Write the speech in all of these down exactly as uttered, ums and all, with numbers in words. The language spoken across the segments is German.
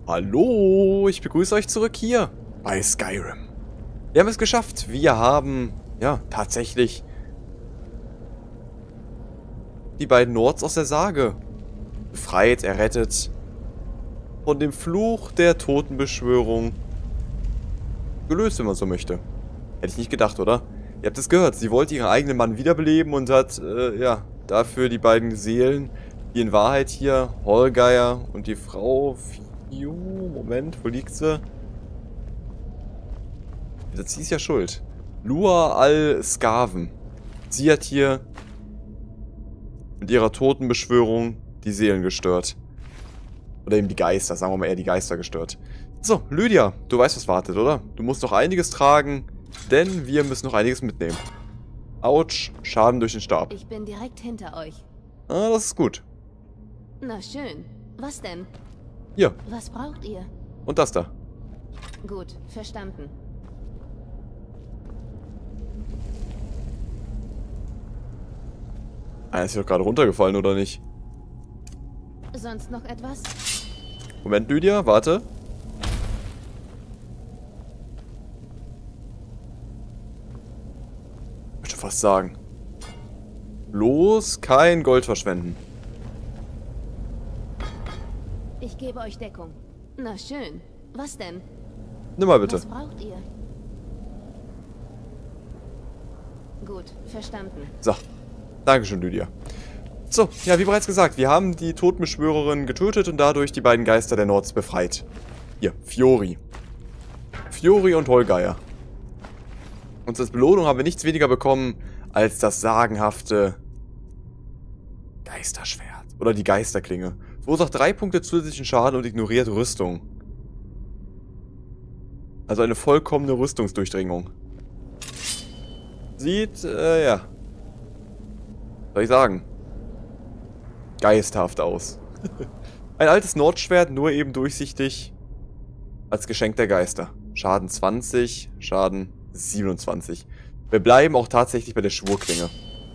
Hallo, ich begrüße euch zurück hier bei Skyrim. Wir haben es geschafft. Wir haben, ja, tatsächlich die beiden Nords aus der Sage befreit, errettet, von dem Fluch der Totenbeschwörung gelöst, wenn man so möchte. Hätte ich nicht gedacht, oder? Ihr habt es gehört, sie wollte ihren eigenen Mann wiederbeleben und hat, äh, ja, dafür die beiden Seelen, die in Wahrheit hier, Holgeir und die Frau... Moment, wo liegt sie? Sie ist ja schuld. Lua al-Skaven. Sie hat hier mit ihrer Totenbeschwörung die Seelen gestört. Oder eben die Geister, sagen wir mal eher die Geister gestört. So, Lydia, du weißt, was wartet, oder? Du musst noch einiges tragen, denn wir müssen noch einiges mitnehmen. Autsch, Schaden durch den Stab. Ich bin direkt hinter euch. Ah, das ist gut. Na schön. Was denn? Hier. Was braucht ihr? Und das da. Gut, verstanden. Einer ist doch gerade runtergefallen, oder nicht? Sonst noch etwas? Moment, Lydia, warte. Ich möchte fast sagen. Bloß kein Gold verschwenden. Ich gebe euch Deckung. Na schön. Was denn? Nimm mal bitte. Was braucht ihr? Gut, verstanden. So. Dankeschön, Lydia. So, ja, wie bereits gesagt, wir haben die Totenbeschwörerin getötet und dadurch die beiden Geister der Nords befreit. Hier, Fiori. Fiori und Holgeir. Und als Belohnung haben wir nichts weniger bekommen als das sagenhafte Geisterschwert. Oder die Geisterklinge. Verursacht drei Punkte zusätzlichen Schaden und ignoriert Rüstung. Also eine vollkommene Rüstungsdurchdringung. Sieht, äh, ja. Soll ich sagen? Geisthaft aus. Ein altes Nordschwert, nur eben durchsichtig. Als Geschenk der Geister. Schaden zwanzig, Schaden siebenundzwanzig. Wir bleiben auch tatsächlich bei der Schwurklinge.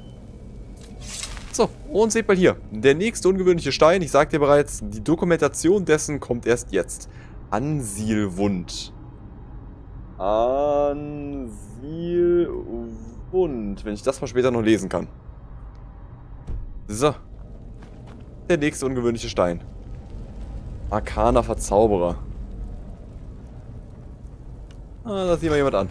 So, und seht mal hier. Der nächste ungewöhnliche Stein, ich sagte ja bereits, die Dokumentation dessen kommt erst jetzt. Ansilwund. Ansilwund. Wenn ich das mal später noch lesen kann. So. Der nächste ungewöhnliche Stein. Arkaner Verzauberer. Ah, da sieht mal jemand an.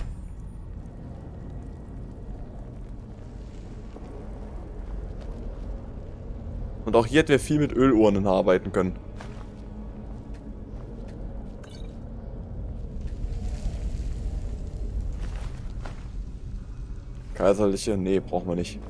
Und auch hier hätten wir viel mit Ölurnen arbeiten können. Kaiserliche? Nee, brauchen wir nicht.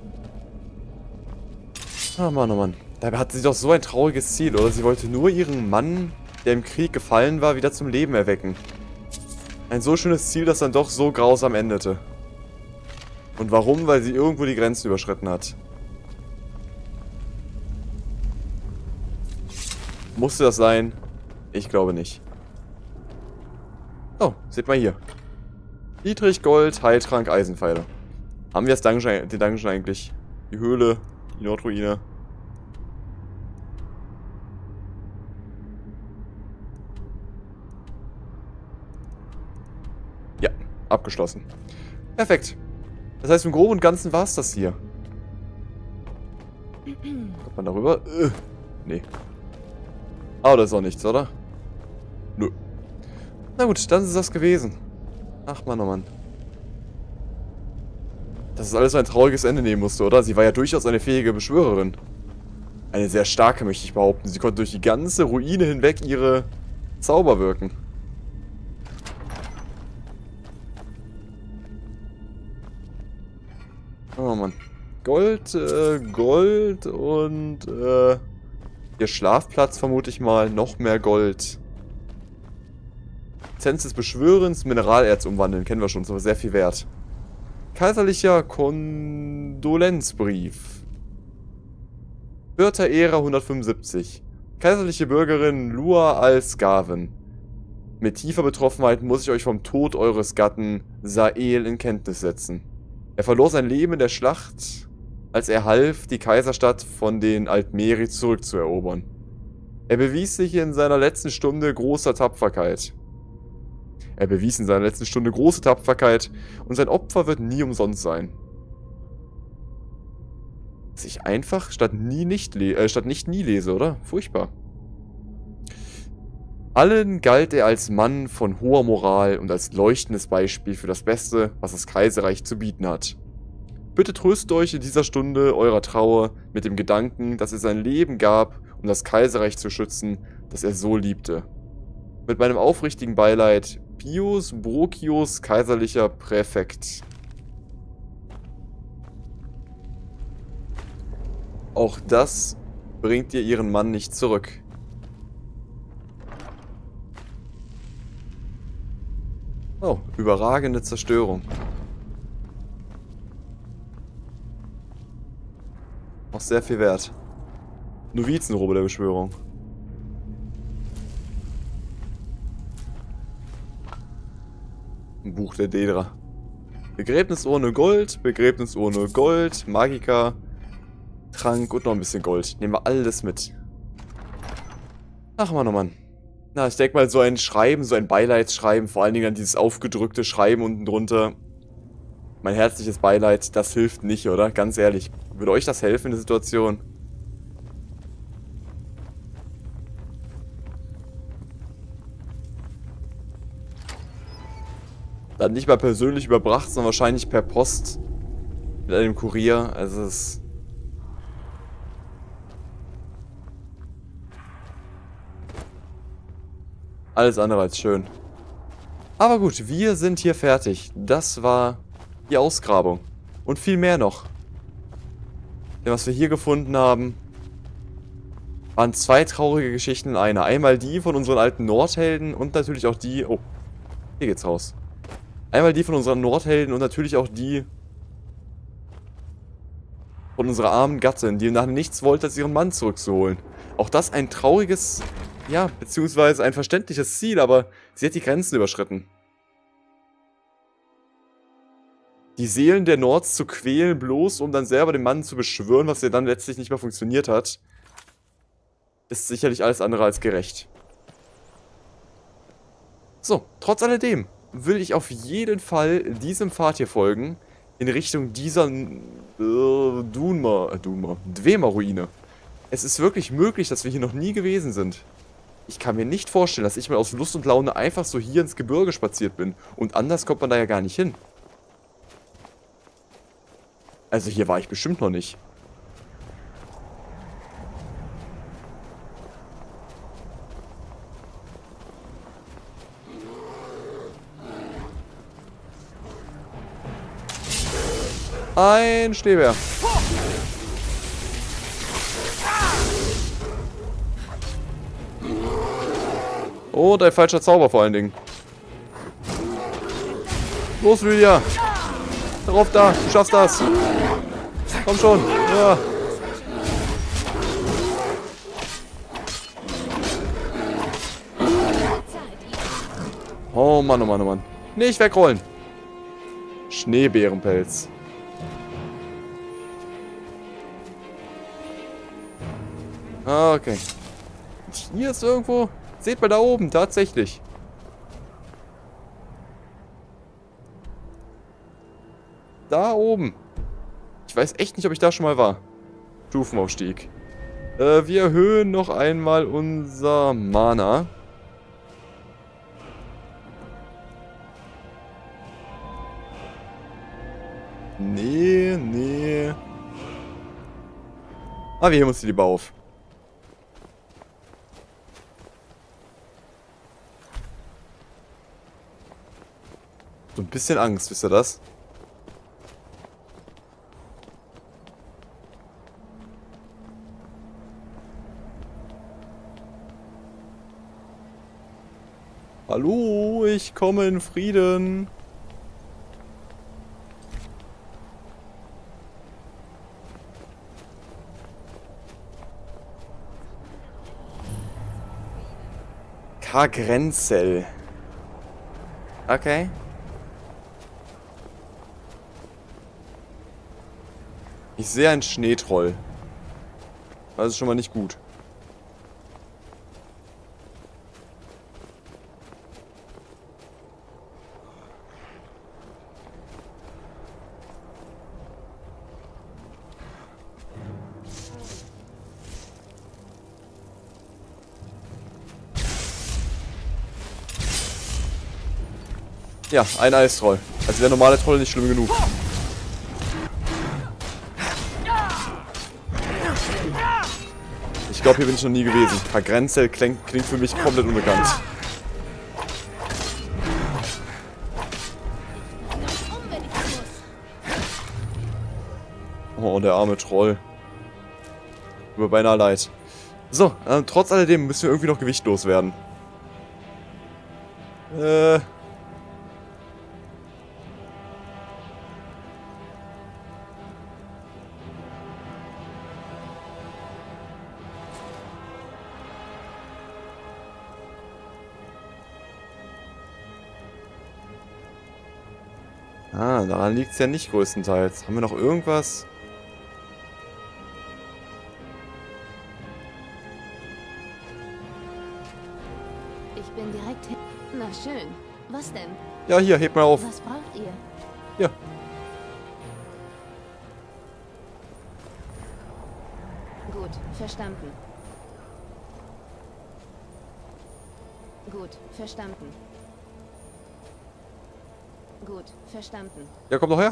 Ah, Mann, oh Mann. Dabei hatte sie doch so ein trauriges Ziel, oder? Sie wollte nur ihren Mann, der im Krieg gefallen war, wieder zum Leben erwecken. Ein so schönes Ziel, das dann doch so grausam endete. Und warum? Weil sie irgendwo die Grenzen überschritten hat. Musste das sein? Ich glaube nicht. Oh, seht mal hier. Dietrich Gold, Heiltrank, Eisenpfeile. Haben wir das Dungeon, den Dungeon eigentlich? Die Höhle, die Nordruine. Ja, abgeschlossen. Perfekt. Das heißt, im Groben und Ganzen war es das hier. Kommt man darüber? Äh, nee. Ah, das ist auch nichts, oder? Nö. Na gut, dann ist das gewesen. Ach, Mann, oh Mann. Dass es alles ein trauriges Ende nehmen musste, oder? Sie war ja durchaus eine fähige Beschwörerin. Eine sehr starke, möchte ich behaupten. Sie konnte durch die ganze Ruine hinweg ihre Zauber wirken. Oh Mann. Gold, äh, Gold und, äh... ihr Schlafplatz vermute ich mal. Noch mehr Gold. Essenz des Beschwörens, Mineralerz umwandeln. Kennen wir schon, ist aber sehr viel wert. Kaiserlicher Kondolenzbrief. vierter Ära hundertfünfundsiebzig. Kaiserliche Bürgerin Lua al-Skaven. Mit tiefer Betroffenheit muss ich euch vom Tod eures Gatten Sael in Kenntnis setzen. Er verlor sein Leben in der Schlacht, als er half, die Kaiserstadt von den Altmeri zurückzuerobern. Er bewies sich in seiner letzten Stunde großer Tapferkeit. Er bewies in seiner letzten Stunde große Tapferkeit und sein Opfer wird nie umsonst sein. Dass ich einfach statt nie nicht, le äh, statt nicht nie lese, oder? Furchtbar. Allen galt er als Mann von hoher Moral und als leuchtendes Beispiel für das Beste, was das Kaiserreich zu bieten hat. Bitte tröstet euch in dieser Stunde eurer Trauer mit dem Gedanken, dass er sein Leben gab, um das Kaiserreich zu schützen, das er so liebte. Mit meinem aufrichtigen Beileid, Pius Brocius, kaiserlicher Präfekt. Auch das bringt ihr ihren Mann nicht zurück. Oh, überragende Zerstörung. Auch sehr viel wert. Novizenrobe der Beschwörung. Ein Buch der Daedra. Begräbnisurne Gold, Begräbnisurne Gold, Magika, Trank und noch ein bisschen Gold. Nehmen wir alles mit. Ach Mann, oh Mann. Na, ich denke mal, so ein Schreiben, so ein Beileidsschreiben, vor allen Dingen dann dieses aufgedrückte Schreiben unten drunter. Mein herzliches Beileid, das hilft nicht, oder? Ganz ehrlich. Würde euch das helfen in der Situation? Dann nicht mal persönlich überbracht, sondern wahrscheinlich per Post. Mit einem Kurier. Also es ist... alles andere als schön. Aber gut, wir sind hier fertig. Das war die Ausgrabung. Und viel mehr noch. Denn was wir hier gefunden haben, waren zwei traurige Geschichten in einer. Einmal die von unseren alten Nordhelden und natürlich auch die... oh, hier geht's raus. Einmal die von unseren Nordhelden und natürlich auch die von unserer armen Gattin, die nach nichts wollte, als ihren Mann zurückzuholen. Auch das ein trauriges... ja, beziehungsweise ein verständliches Ziel, aber sie hat die Grenzen überschritten. Die Seelen der Nords zu quälen, bloß um dann selber den Mann zu beschwören, was ja dann letztlich nicht mehr funktioniert hat, ist sicherlich alles andere als gerecht. So, trotz alledem will ich auf jeden Fall diesem Pfad hier folgen, in Richtung dieser äh, Dunma, äh, Dunma, Dwemer-Ruine. Es ist wirklich möglich, dass wir hier noch nie gewesen sind. Ich kann mir nicht vorstellen, dass ich mal aus Lust und Laune einfach so hier ins Gebirge spaziert bin. Und anders kommt man da ja gar nicht hin. Also hier war ich bestimmt noch nicht. Ein Schneebär. Und ein falscher Zauber vor allen Dingen. Los, Lydia. Darauf da. Du schaffst das. Komm schon. Ja. Oh Mann, oh Mann, oh Mann. Nicht wegrollen. Schneebärenpelz. Okay. Und hier ist irgendwo... seht mal da oben, tatsächlich. Da oben. Ich weiß echt nicht, ob ich da schon mal war. Stufenaufstieg. Äh, wir erhöhen noch einmal unser Mana. Nee, nee. Ah, wir heben uns die lieber auf. So ein bisschen Angst, wisst ihr das? Hallo, ich komme in Frieden. Kargrenzel. Okay. Ich sehe einen Schneetroll. Das ist schon mal nicht gut. Ja, ein Eistroll. Also der normale Troll nicht schlimm genug. Ich glaube, hier bin ich noch nie gewesen. Kagrenzel klingt, klingt für mich komplett unbekannt. Oh, der arme Troll. Tut mir beinahe leid. So, äh, trotz alledem müssen wir irgendwie noch Gewicht loswerden. Äh... Ah, daran liegt es ja nicht größtenteils. Haben wir noch irgendwas? Ich bin direkt hin. Na schön. Was denn? Ja, hier, hebt mal auf. Was braucht ihr? Ja. Gut, verstanden. Gut, verstanden. Gut, verstanden. Ja, komm doch her.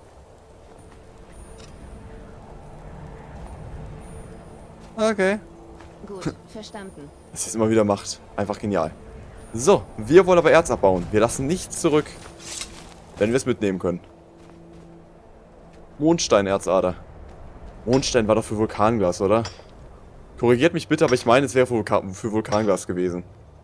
Okay. Gut, verstanden. Was es immer wieder macht. Einfach genial. So, wir wollen aber Erz abbauen. Wir lassen nichts zurück, wenn wir es mitnehmen können. Mondstein-Erzader. Mondstein war doch für Vulkanglas, oder? Korrigiert mich bitte, aber ich meine, es wäre für, Vulka für Vulkanglas gewesen.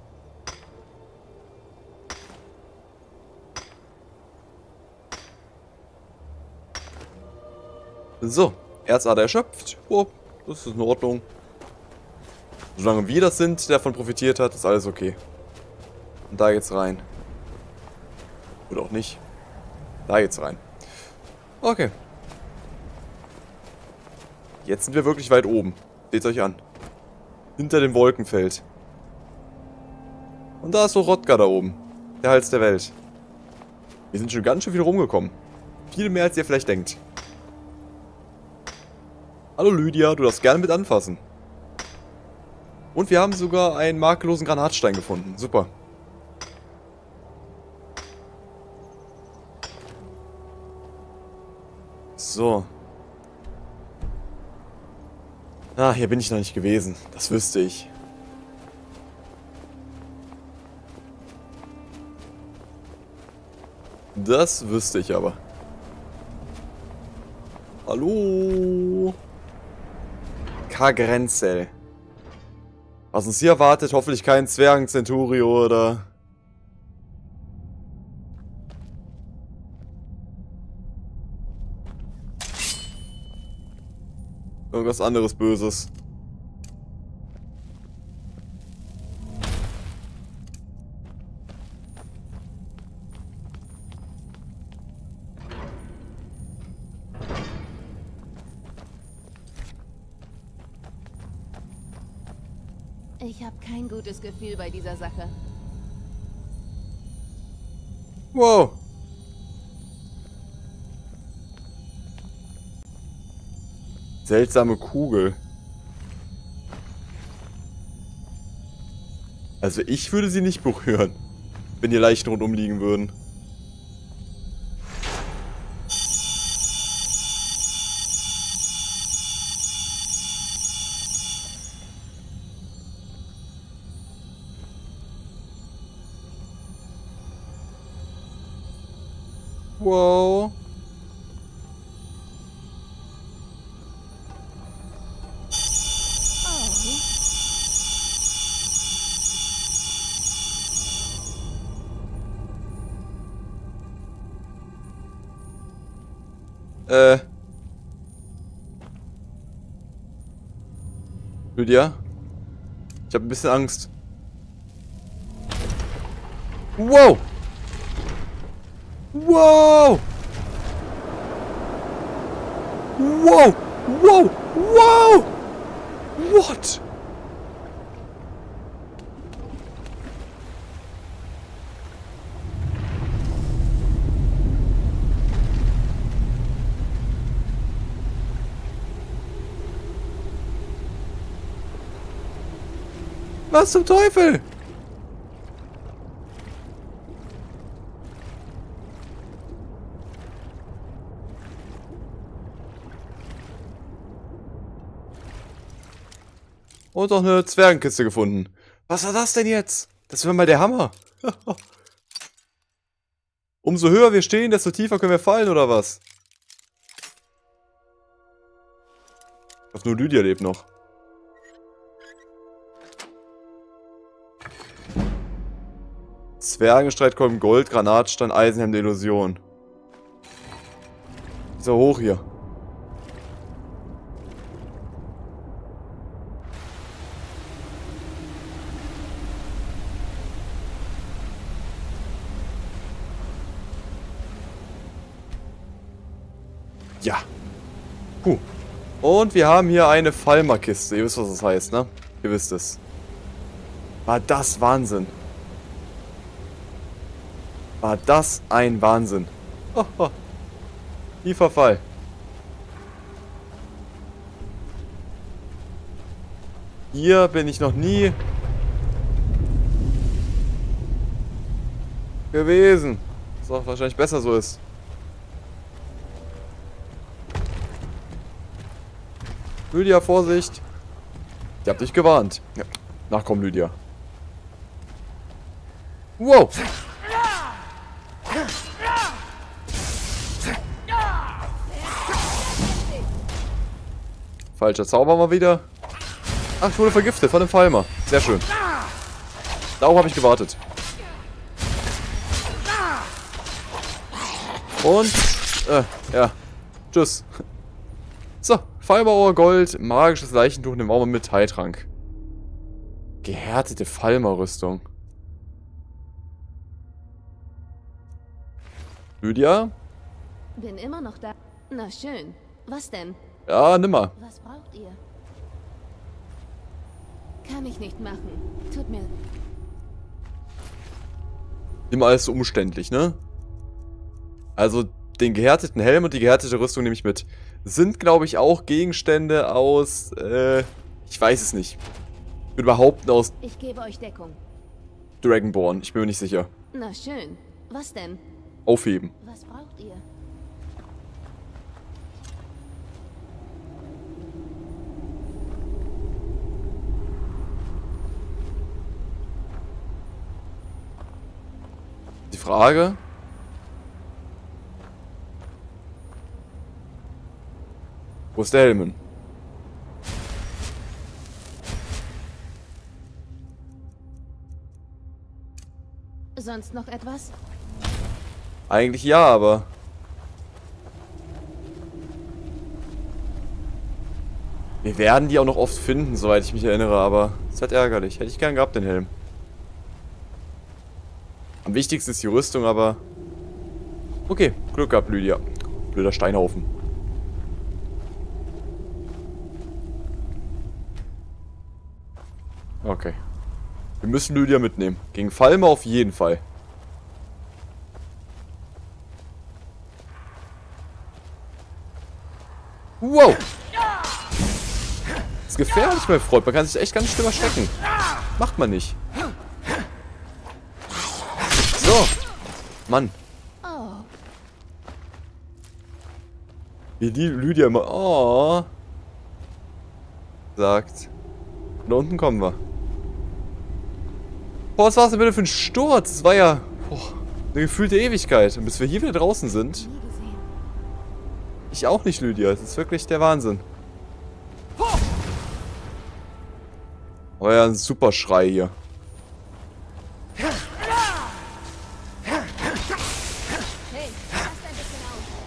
So, Erzader erschöpft. Oh, das ist in Ordnung. Solange wir das sind, der davon profitiert hat, ist alles okay. Und da geht's rein. Oder auch nicht. Da geht's rein. Okay. Jetzt sind wir wirklich weit oben. Seht euch an. Hinter dem Wolkenfeld. Und da ist so Rodgar da oben. Der Hals der Welt. Wir sind schon ganz schön viel rumgekommen. Viel mehr, als ihr vielleicht denkt. Hallo Lydia, du darfst gerne mit anfassen. Und wir haben sogar einen makellosen Granatstein gefunden. Super. So. Ah, hier bin ich noch nicht gewesen. Das wüsste ich. Das wüsste ich aber. Hallo? Kagrenzel. Was uns hier erwartet, hoffentlich kein Zwergen-Centurio oder... irgendwas anderes Böses. Ich habe kein gutes Gefühl bei dieser Sache. Wow. Seltsame Kugel. Also ich würde sie nicht berühren, wenn die Leichen rundum liegen würden. Wow. Äh. Lydia? Ich habe ein bisschen Angst. Wow! Wow! Wow! Wow! Wow! What? Was zum Teufel? Und auch eine Zwergenkiste gefunden. Was war das denn jetzt? Das wäre mal der Hammer. Umso höher wir stehen, desto tiefer können wir fallen, oder was? Ich hoffe, nur Lydia lebt noch. Zwergenstreitkolben, Gold, Granatstein, Eisenhelm der Illusion. Ist er hoch hier. Ja. Puh. Und wir haben hier eine Falmer-Kiste. Ihr wisst, was das heißt, ne? Ihr wisst es. War das Wahnsinn. War das ein Wahnsinn. Hoho. Tiefer Fall. Hier bin ich noch nie gewesen. Was auch wahrscheinlich besser so ist. Lydia, Vorsicht. Ich hab dich gewarnt. Ja. Na komm, Lydia. Wow. Falscher Zauber mal wieder. Ach, ich wurde vergiftet von dem Falmer. Sehr schön. Darauf habe ich gewartet. Und, äh, ja. Tschüss. So, Falmer Gold, magisches Leichentuch, nehmen wir auch mal mit Heiltrank. Gehärtete Falmer-Rüstung. Lydia? Bin immer noch da. Na schön. Was denn? Ja, nimm mal. Was braucht ihr? Kann ich nicht machen. Tut mir... Immer alles so umständlich, ne? Also, den gehärteten Helm und die gehärtete Rüstung nehme ich mit. Sind, glaube ich, auch Gegenstände aus, äh, ich weiß es nicht. Ich würde behaupten aus Ich gebe euch Deckung. Dragonborn. Ich bin mir nicht sicher. Na schön. Was denn? Aufheben. Was braucht ihr? Die Frage... Wo ist der Helm? Sonst noch etwas? Eigentlich ja, aber... Wir werden die auch noch oft finden, soweit ich mich erinnere, aber... Das ist halt ärgerlich. Hätte ich gern gehabt, den Helm. Am wichtigsten ist die Rüstung, aber... Okay, Glück gehabt, Lydia. Blöder Steinhaufen. Okay. Wir müssen Lydia mitnehmen. Gegen Falmer auf jeden Fall. Wow! Das ist gefährlich, mein Freund. Man kann sich echt ganz schlimm erschrecken. Macht man nicht. So. Mann. Oh. Wie die Lydia immer oh sagt. Da unten kommen wir. Boah, was war das denn bitte für ein Sturz? Das war ja boah, eine gefühlte Ewigkeit. Und bis wir hier wieder draußen sind. Nie gesehen. Ich auch nicht, Lydia. Das ist wirklich der Wahnsinn. Oh ja, ein super Schrei hier. Hey, passt ein bisschen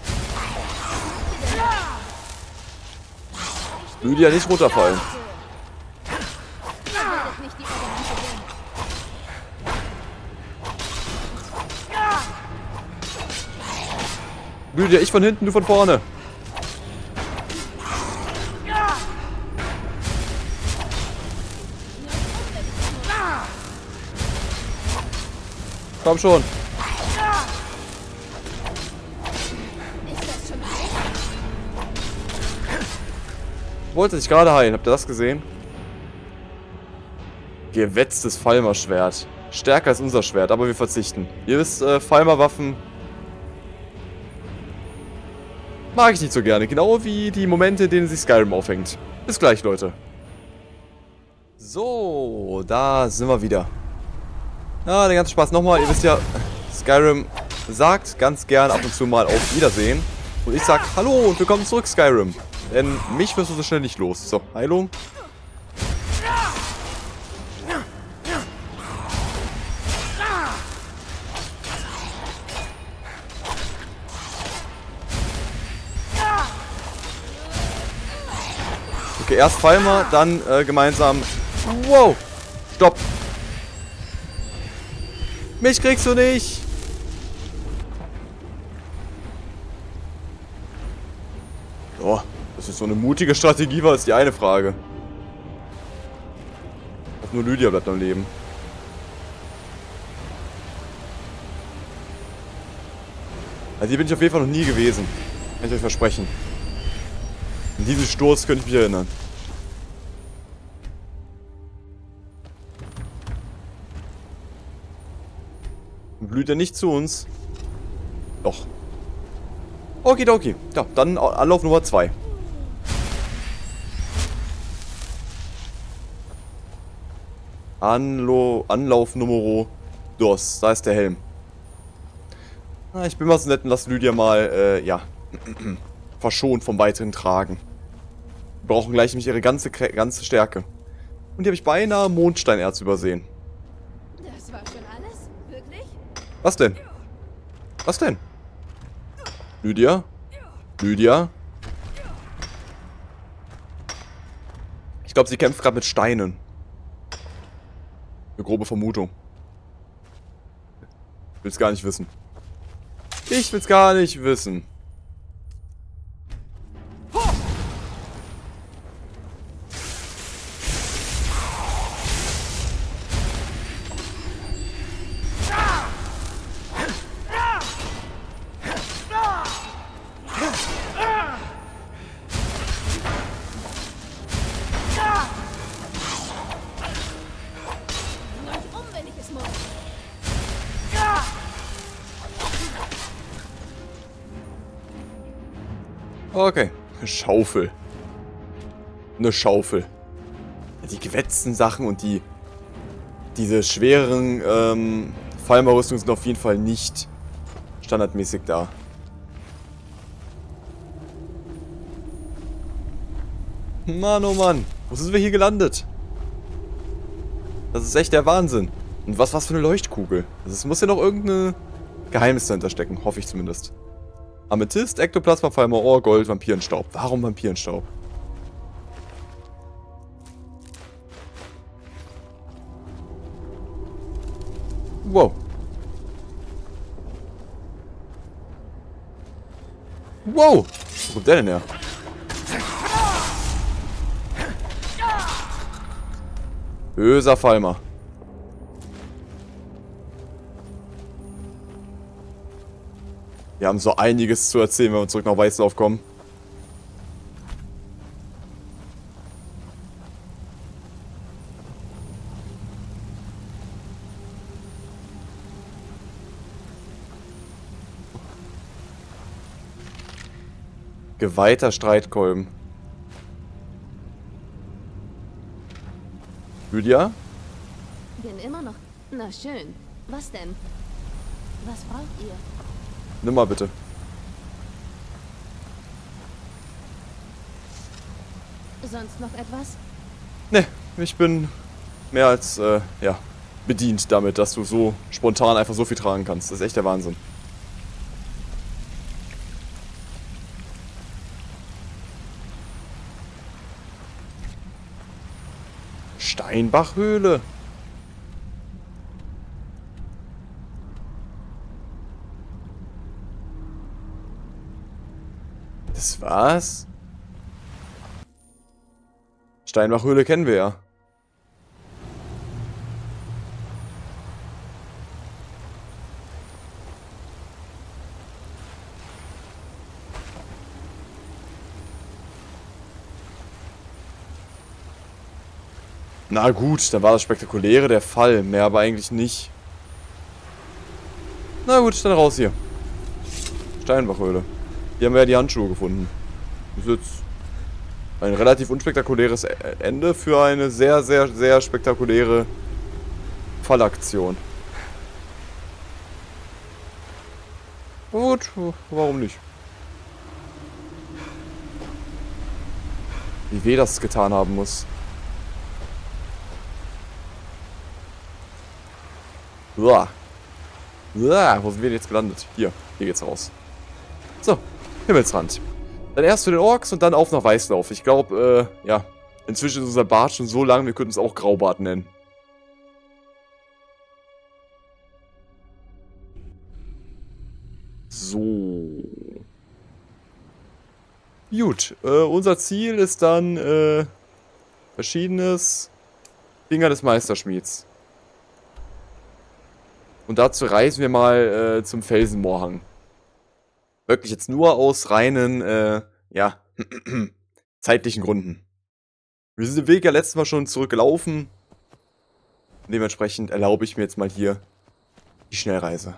auf. Lydia, nicht runterfallen. Ihr werdet nicht die Oberhand gewinnen. Lydia, ich von hinten, du von vorne. Komm schon. Ist das schon alles? Wollte sich gerade heilen. Habt ihr das gesehen? Gewetztes Falmer-Schwert. Stärker als unser Schwert, aber wir verzichten. Ihr wisst, äh, Falmer-Waffen mag ich nicht so gerne. Genau wie die Momente, in denen sich Skyrim aufhängt. Bis gleich, Leute. So, da sind wir wieder. Ja, der ganze Spaß nochmal. Ihr wisst ja, Skyrim sagt ganz gern ab und zu mal auf Wiedersehen. Und ich sag Hallo und willkommen zurück, Skyrim. Denn mich wirst du so schnell nicht los. So, Heilung. Okay, erst fallen wir, dann äh, gemeinsam. Wow! Stopp! Mich kriegst du nicht! Oh, das ist so eine mutige Strategie, war ist die eine Frage. Auch nur Lydia bleibt am Leben. Also hier bin ich auf jeden Fall noch nie gewesen. Kann ich euch versprechen. An diesen Sturz könnte ich mich erinnern. Blüht er nicht zu uns? Doch. Okidoki. Ja, dann Anlauf Nummer zwei. Anlo Anlauf Nummer dos. Da ist der Helm. Na, ich bin mal so nett und lasse Lydia mal, äh, ja, verschont vom weiteren Tragen. Wir brauchen gleich nämlich ihre ganze, ganze Stärke. Und hier habe ich beinahe Mondsteinerz übersehen. Das war schon alles? Wirklich? Was denn? Was denn? Lydia? Lydia? Ich glaube, sie kämpft gerade mit Steinen. Eine grobe Vermutung. Ich will's gar nicht wissen. Ich will's gar nicht wissen. Okay. Eine Schaufel. Eine Schaufel. Die gewetzten Sachen und die... Diese schwereren ähm, Fallmarrüstungen sind auf jeden Fall nicht standardmäßig da. Mann, oh Mann. Wo sind wir hier gelandet? Das ist echt der Wahnsinn. Und was, was für eine Leuchtkugel. Also es muss ja noch irgendeine Geheimnis dahinter stecken. Hoffe ich zumindest. Amethyst, Ektoplasma, Falmer, Gold, Vampirenstaub. Warum Vampirenstaub? Wow. Wow. Wo kommt der denn her? Böser Falmer. Wir haben so einiges zu erzählen, wenn wir zurück nach Weißlauf kommen. Geweihter Streitkolben. Lydia? Bin immer noch... Na schön. Was denn? Was braucht ihr? Nimm mal bitte. Sonst noch etwas? Ne, ich bin mehr als, äh, ja, bedient damit, dass du so spontan einfach so viel tragen kannst. Das ist echt der Wahnsinn. Steinbachhöhle. Das war's? Steinbachhöhle kennen wir ja. Na gut, dann war das Spektakuläre der Fall. Mehr aber eigentlich nicht. Na gut, dann raus hier. Steinbachhöhle. Hier haben wir ja die Handschuhe gefunden. Das ist jetzt Ein relativ unspektakuläres Ende für eine sehr, sehr, sehr spektakuläre Fallaktion. Gut, warum nicht? Wie weh das getan haben muss. Uah. Uah, wo sind wir denn jetzt gelandet? Hier, hier geht's raus. So, Himmelsrand. Dann erst zu den Orks und dann auf nach Weißlauf. Ich glaube, äh, ja, inzwischen ist unser Bart schon so lang, wir könnten es auch Graubart nennen. So. Gut, äh, unser Ziel ist dann, äh, verschiedenes Finger des Meisterschmieds. Und dazu reisen wir mal äh, zum Felsenmoorhang. Wirklich jetzt nur aus reinen, äh, ja, zeitlichen Gründen. Wir sind den Weg ja letztes Mal schon zurückgelaufen. Dementsprechend erlaube ich mir jetzt mal hier die Schnellreise.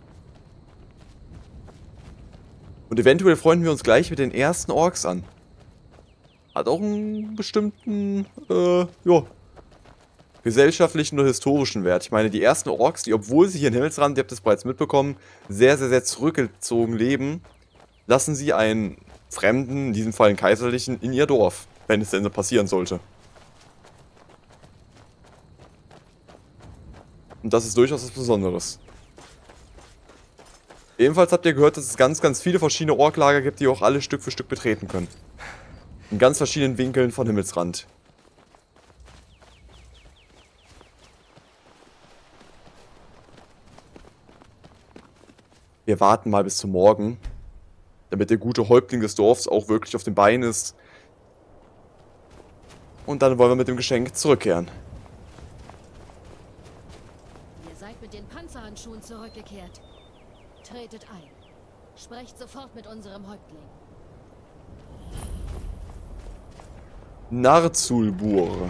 Und eventuell freunden wir uns gleich mit den ersten Orks an. Hat auch einen bestimmten, äh, ja, gesellschaftlichen oder historischen Wert. Ich meine, die ersten Orks, die, obwohl sie hier in Himmelsrand, ihr habt es bereits mitbekommen, sehr, sehr, sehr zurückgezogen leben, lassen sie einen Fremden, in diesem Fall einen Kaiserlichen, in ihr Dorf, wenn es denn so passieren sollte. Und das ist durchaus was Besonderes. Ebenfalls habt ihr gehört, dass es ganz, ganz viele verschiedene Orklager gibt, die ihr auch alle Stück für Stück betreten können. In ganz verschiedenen Winkeln von Himmelsrand. Wir warten mal bis zum Morgen, damit der gute Häuptling des Dorfs auch wirklich auf den Beinen ist. Und dann wollen wir mit dem Geschenk zurückkehren. Ihr seid mit den Panzerhandschuhen zurückgekehrt. Tretet ein. Sprecht sofort mit unserem Häuptling. Narzulbur.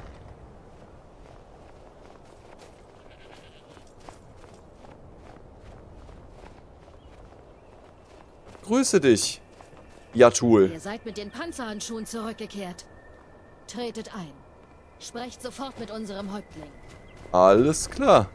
Grüße dich, Yatul. Ihr seid mit den Panzerhandschuhen zurückgekehrt. Tretet ein. Sprecht sofort mit unserem Häuptling. Alles klar.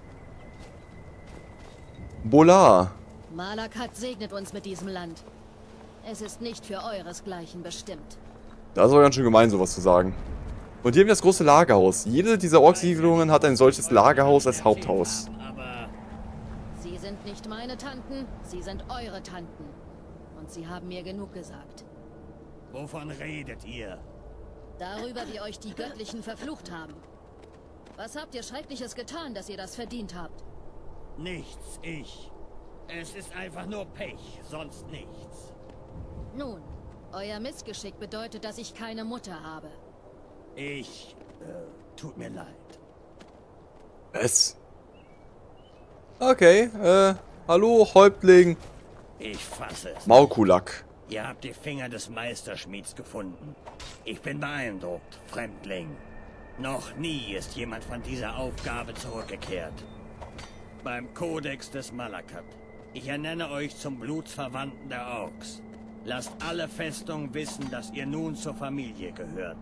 Bolar. Malakat segnet uns mit diesem Land. Es ist nicht für euresgleichen bestimmt. Das ist aber ganz schön gemein, sowas zu sagen. Und hier haben wir das große Lagerhaus. Jede dieser Orksiedlungen hat ein solches Lagerhaus als Haupthaus. Sie sind nicht meine Tanten, sie sind eure Tanten. Und sie haben mir genug gesagt. Wovon redet ihr? Darüber, wie euch die Göttlichen verflucht haben. Was habt ihr Schreckliches getan, dass ihr das verdient habt? Nichts, ich. Es ist einfach nur Pech, sonst nichts. Nun, euer Missgeschick bedeutet, dass ich keine Mutter habe. Ich, äh, tut mir leid. Was? Okay, äh, hallo, Häuptling. Ich fasse es. Maukulak. Ihr habt die Finger des Meisterschmieds gefunden. Ich bin beeindruckt, Fremdling. Noch nie ist jemand von dieser Aufgabe zurückgekehrt. Beim Kodex des Malakat. Ich ernenne euch zum Blutsverwandten der Orks. Lasst alle Festungen wissen, dass ihr nun zur Familie gehört.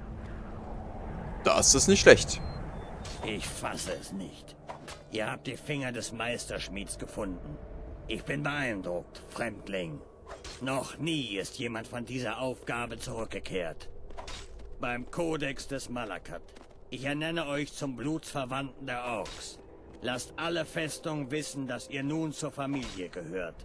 Das ist nicht schlecht. Ich fasse es nicht. Ihr habt die Finger des Meisterschmieds gefunden. Ich bin beeindruckt, Fremdling. Noch nie ist jemand von dieser Aufgabe zurückgekehrt. Beim Kodex des Malakat. Ich ernenne euch zum Blutsverwandten der Orks. Lasst alle Festungen wissen, dass ihr nun zur Familie gehört.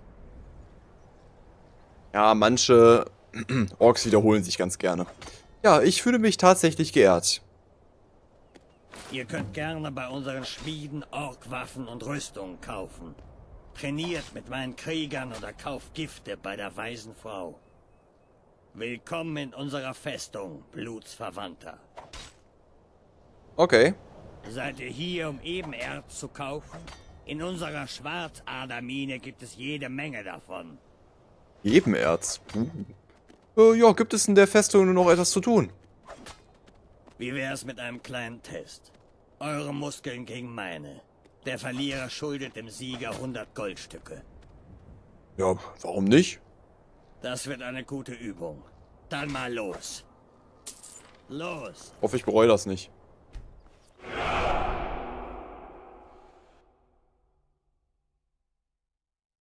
Ja, manche Orks wiederholen sich ganz gerne. Ja, ich fühle mich tatsächlich geehrt. Ihr könnt gerne bei unseren Schmieden Orkwaffen und Rüstungen kaufen. Trainiert mit meinen Kriegern oder kauft Gifte bei der weisen Frau. Willkommen in unserer Festung, Blutsverwandter. Okay. Seid ihr hier, um Ebenerz zu kaufen? In unserer Schwarzadermine gibt es jede Menge davon. Ebenerz? Uh. Äh, ja, gibt es in der Festung nur noch etwas zu tun? Wie wär's mit einem kleinen Test? Eure Muskeln gegen meine. Der Verlierer schuldet dem Sieger hundert Goldstücke. Ja, warum nicht? Das wird eine gute Übung. Dann mal los. Los! Hoffe, ich bereue das nicht.